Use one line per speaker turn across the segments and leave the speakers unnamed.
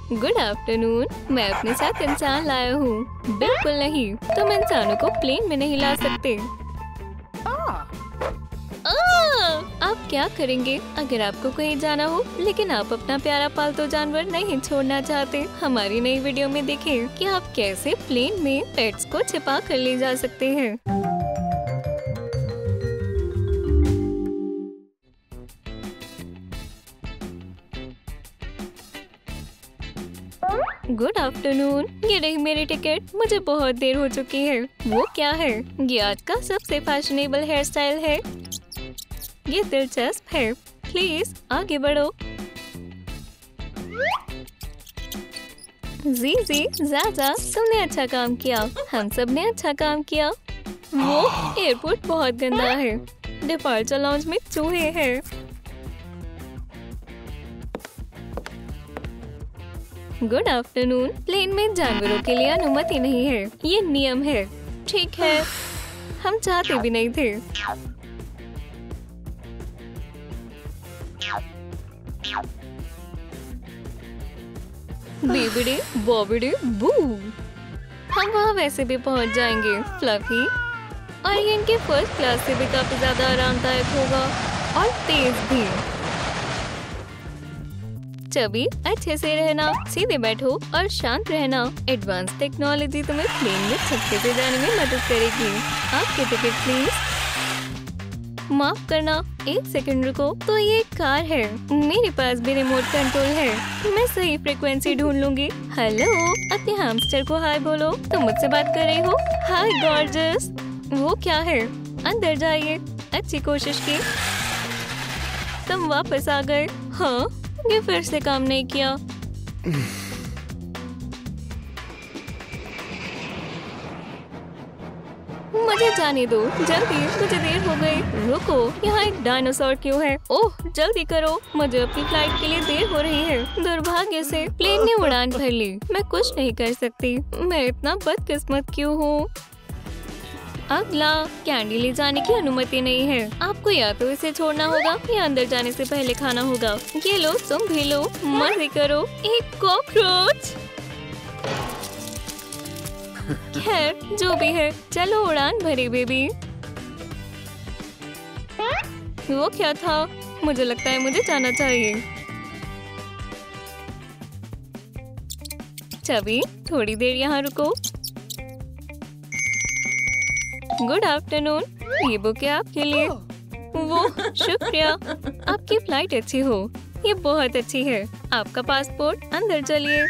Good afternoon. मैं अपने साथ इंसान लाया हूँ। बिल्कुल नहीं, तुम इंसानों को प्लेन में नहीं ला सकते। आप क्या करेंगे अगर आपको कहीं जाना हो लेकिन आप अपना प्यारा पालतू जानवर नहीं छोड़ना चाहते? हमारी नई वीडियो में देखें कि आप कैसे प्लेन में पेट्स को छिपा कर ले जा सकते हैं। Good afternoon. ये रही मेरी टिकट। मुझे बहुत देर हो चुकी है। वो क्या है? ये आज का सबसे फैशनेबल हेयर स्टाइल है। ये दिलचस्प है। प्लीज आगे बढ़ो। जी ज़ाज़ा, तुमने अच्छा काम किया। हम सब ने अच्छा काम किया। वो एयरपोर्ट बहुत गंदा है। डिपार्चर लॉन्ज में चूहे हैं। Good afternoon. प्लेन में जानवरों के लिए अनुमति नहीं है। ये नियम है। ठीक है, हम चाहते भी नहीं थे। बीबीडी बॉबीडी बू। हम वहाँ वैसे भी पहुँच जाएंगे फ्लफी, और ये इनके फर्स्ट क्लास से भी काफी ज्यादा आरामदायक होगा और तेज भी। चबी, अच्छे से रहना, सीधे बैठो और शांत रहना। एडवांस टेक्नोलॉजी तुम्हें प्लेन में छक्के से जाने में मदद करेगी। आपके टिकट प्लीज। माफ करना, 1 सेकंड रुको। तो ये एक कार है। मेरे पास भी रिमोट कंट्रोल है। मैं सही फ्रीक्वेंसी ढूंढ लूंगी। हेलो, अपने हैमस्टर को हाय बोलो। तुम मुझसे बात कर रही हो? Hi gorgeous. वो क्या है? अंदर जाइए। अच्छी कोशिश की। तुम वापस आ गए। हाँ, ये फिर से काम नहीं किया। मुझे जाने दो, जल्दी, मुझे देर हो गई। रुको, यहाँ एक डायनासोर क्यों है? ओह, जल्दी करो, मुझे अपनी फ्लाइट के लिए देर हो रही है। दुर्भाग्य से प्लेन ने उड़ान भर ली। मैं कुछ नहीं कर सकती। मैं इतना बदकिस्मत क्यों हूँ? अगला, कैंडी ले जाने की अनुमति नहीं है। आपको या तो इसे छोड़ना होगा या अंदर जाने से पहले खाना होगा। ये लो, तुम भी लो, मजे करो। एक कॉकरोच। खैर, जो भी है, चलो उड़ान भरी बेबी। वो क्या था? मुझे लगता है मुझे जाना चाहिए। चबी, थोड़ी देर यहाँ रुको। Good afternoon. ये बुक है आपके लिए। वो, शुक्रिया। आपकी फ्लाइट अच्छी हो। ये बहुत अच्छी है। आपका पासपोर्ट। अंदर चलिए।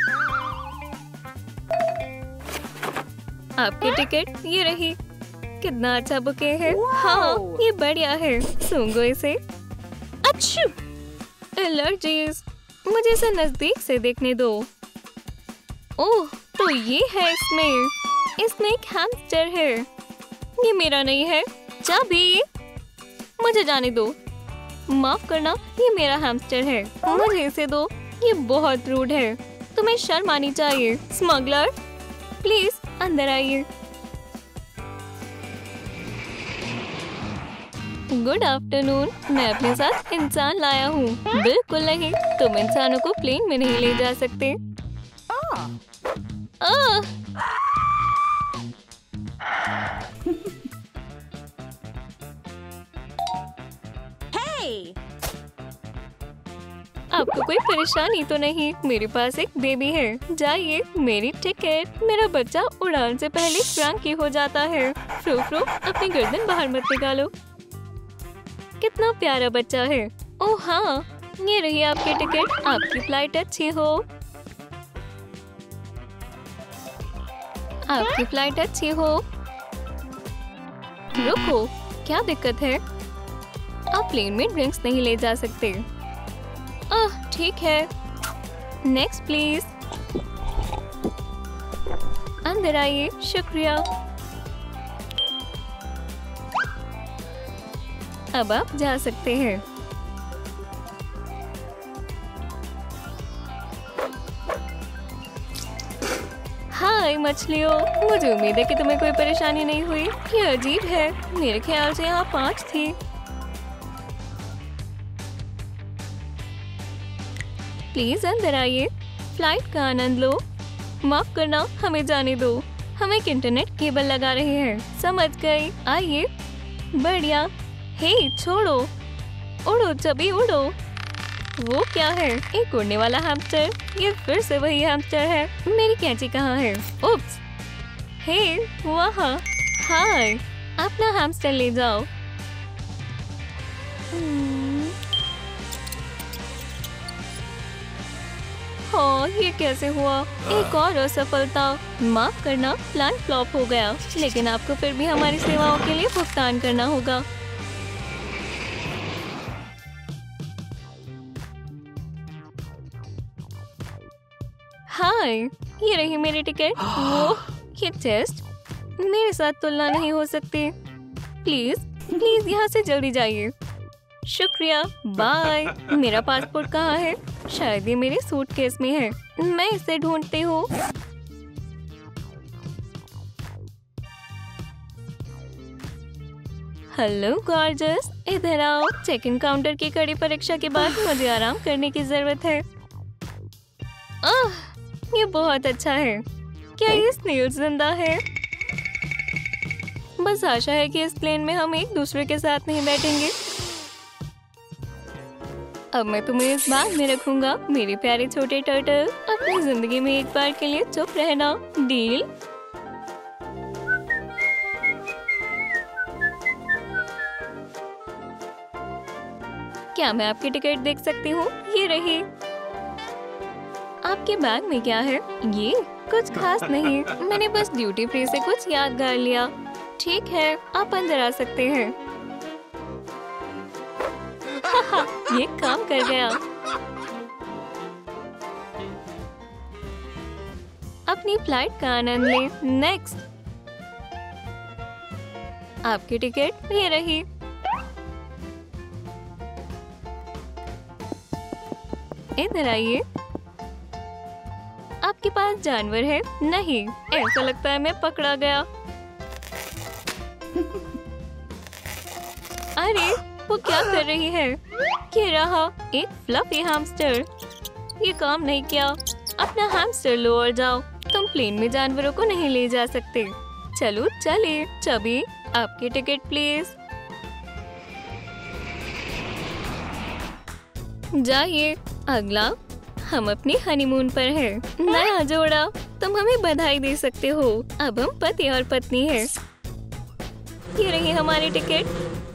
आपकी टिकट ये रही। कितना अच्छा बुके है। हाँ, ये बढ़िया है। सूंघो इसे। अच्छू, एलर्जीज। मुझे इसे नजदीक से देखने दो। ओह, तो ये है इसमें एक हैमस्टर है। ये मेरा नहीं है। चाबी, मुझे जाने दो। माफ करना, ये मेरा हैमस्टर है। मुझे इसे दो। ये बहुत रूड है। तुम्हें शर्म आनी चाहिए। स्मगलर, प्लीज अंदर आइए। Good afternoon. मैं अपने साथ इंसान लाया हूँ। बिल्कुल नहीं, तुम इंसानों को प्लेन में नहीं ले जा सकते। आपको कोई परेशानी तो नहीं? मेरे पास एक बेबी है। जाइए। मेरी टिकट। मेरा बच्चा उड़ान से पहले क्रैंकी हो जाता है। फ्रू, अपनी गर्दन बाहर मत निकालो। कितना प्यारा बच्चा है। ओह हाँ, ये रही आपकी टिकट। आपकी फ्लाइट अच्छी हो। आपकी फ्लाइट अच्छी हो। रुको, क्या दिक्कत है? आप प्लेन में ड्रिंक्स नहीं ले जा सकते। ठीक है। Next please. अंदर आइए। शुक्रिया। अब आप जा सकते हैं। हाय मछलियों, मुझे उम्मीद है कि तुम्हें कोई परेशानी नहीं हुई। ये अजीब है। मेरे ख्याल से यहाँ 5 थी। प्लीज अंदर आइए। फ्लाइट का आनंद लो। माफ करना, हमें जाने दो। हम एक इंटरनेट केबल लगा रहे हैं। समझ गई। आइए। बढ़िया। हे छोड़ो। उड़ो चबी उड़ो। वो क्या है? एक उड़ने वाला हैमस्टर। ये फिर से वही हैमस्टर है। मेरी कैंची कहाँ है? उप्स। हे वहाँ। हाय। अपना हैमस्टर ले जाओ। हाँ, ये कैसे हुआ? एक और असफलता। माफ करना, प्लान फ्लॉप हो गया। लेकिन आपको फिर भी हमारी सेवाओं के लिए भुगतान करना होगा। हाय, ये रही मेरी टिकट। वो ये टेस्ट मेरे साथ तुलना नहीं हो सकती। प्लीज प्लीज यहाँ से जल्दी जाइए। शुक्रिया, बाय। मेरा पासपोर्ट कहाँ है? शायद ये मेरे सूटकेस में है। मैं इसे ढूंढती हूँ। हेलो गॉर्जस, इधर आओ। चेक इन काउंटर की कड़ी परीक्षा के बाद मुझे आराम करने की जरूरत है। ये बहुत अच्छा है। क्या ये स्नेल जिंदा है? बस आशा है कि इस प्लेन में हम एक दूसरे के साथ नहीं बैठेंगे। अब मैं तुम्हें इस बैग में रखूंगा। मेरे प्यारे छोटे टर्टल, अपनी जिंदगी में एक बार के लिए चुप रहना। डील? क्या मैं आपकी टिकट देख सकती हूँ? ये रही। आपके बैग में क्या है? ये कुछ खास नहीं। मैंने बस ड्यूटी फ्री से कुछ यादगार लिया। ठीक है, आप अंदर आ सकते हैं। ये काम कर गया। अपनी फ्लाइट का आनंद लें। नेक्स्ट। आपकी टिकट ये रही। इधर आइए। आपके पास जानवर है? नहीं, ऐसा लगता है मैं पकड़ा गया। अरे वो क्या कर रही है? ये रहा एक फ्लफी हैमस्टर। ये काम नहीं किया। अपना हैमस्टर लो और जाओ। तुम प्लेन में जानवरों को नहीं ले जा सकते। चलो चलिए। चबी, आपकी टिकट प्लीज। जाइए। अगला। हम अपनी हनीमून पर हैं। नया जोड़ा। तुम हमें बधाई दे सकते हो। अब हम पति और पत्नी हैं। ये रही हमारी टिकट।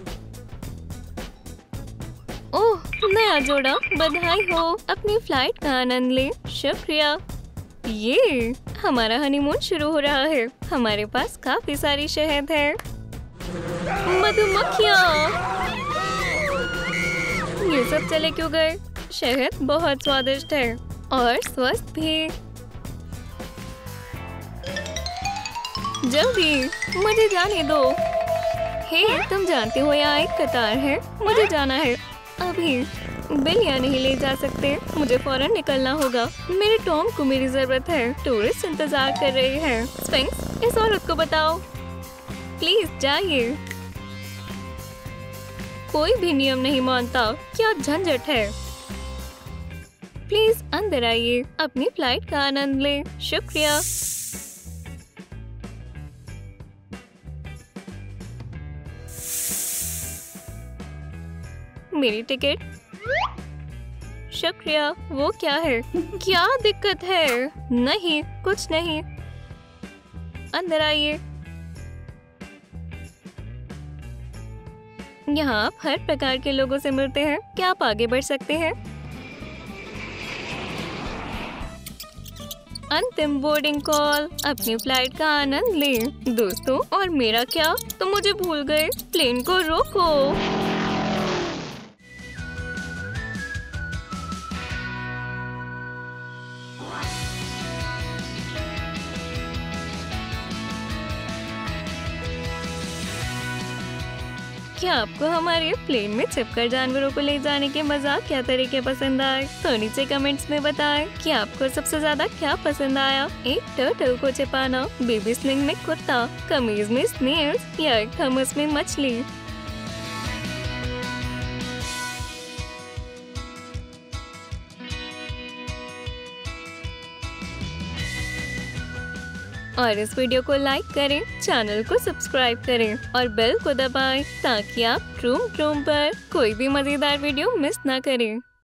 ओह, नया जोड़ा, बधाई हो। अपनी फ्लाइट का आनंद ले। शुक्रिया। ये हमारा हनीमून शुरू हो रहा है। हमारे पास काफी सारी शहद है। मधुमक्खियाँ। ये सब चले क्यों गए? शहद बहुत स्वादिष्ट है और स्वस्थ भी। जल्दी, मुझे जाने दो। हे, तुम जानते हो यहाँ एक कतार है। मुझे जाना है अभी। बिल्लियाँ नहीं ले जा सकते। मुझे फौरन निकलना होगा। मेरे टॉम को मेरी जरूरत है। टूरिस्ट इंतजार कर रहे हैं। स्फिंक्स, इस औरत को बताओ। प्लीज जाइए। कोई भी नियम नहीं मानता। क्या झंझट है। प्लीज अंदर आइए। अपनी फ्लाइट का आनंद लें। शुक्रिया। मेरी टिकट। शुक्रिया। वो क्या है? क्या दिक्कत है? नहीं, कुछ नहीं। अंदर आइए। यहाँ आप हर प्रकार के लोगों से मिलते हैं। क्या आप आगे बढ़ सकते हैं? अंतिम बोर्डिंग कॉल। अपनी फ्लाइट का आनंद लें। दोस्तों, और मेरा क्या? तुम मुझे भूल गए। प्लेन को रोको। क्या आपको हमारे प्लेन में छिपकर जानवरों को ले जाने के मजाक क्या तरीके पसंद आए? तो नीचे कमेंट्स में बताएं कि आपको सबसे ज्यादा क्या पसंद आया। एक टर्टल को छिपाना, बेबी स्लिंग में कुत्ता, कमीज में स्नेल्स या एक थर्मस में मछली। और इस वीडियो को लाइक करें, चैनल को सब्सक्राइब करें और बेल को दबाएं ताकि आप ट्रूम ट्रूम पर कोई भी मजेदार वीडियो मिस ना करें।